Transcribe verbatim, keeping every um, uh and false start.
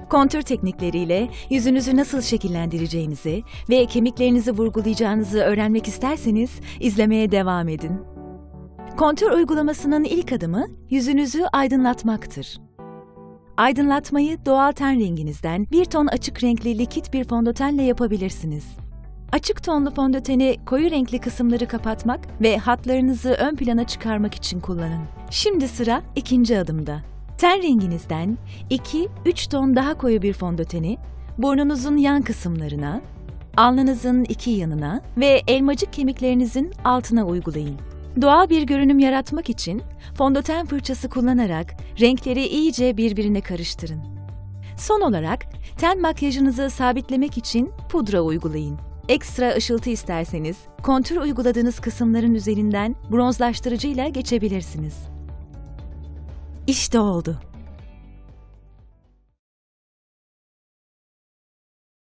Kontür teknikleriyle yüzünüzü nasıl şekillendireceğinizi ve kemiklerinizi vurgulayacağınızı öğrenmek isterseniz izlemeye devam edin. Kontür uygulamasının ilk adımı yüzünüzü aydınlatmaktır. Aydınlatmayı doğal ten renginizden bir ton açık renkli likit bir fondötenle yapabilirsiniz. Açık tonlu fondöteni koyu renkli kısımları kapatmak ve hatlarınızı ön plana çıkarmak için kullanın. Şimdi sıra ikinci adımda. Ten renginizden iki üç ton daha koyu bir fondöteni burnunuzun yan kısımlarına, alnınızın iki yanına ve elmacık kemiklerinizin altına uygulayın. Doğal bir görünüm yaratmak için fondöten fırçası kullanarak renkleri iyice birbirine karıştırın. Son olarak ten makyajınızı sabitlemek için pudra uygulayın. Ekstra ışıltı isterseniz kontür uyguladığınız kısımların üzerinden bronzlaştırıcıyla geçebilirsiniz. İşte oldu.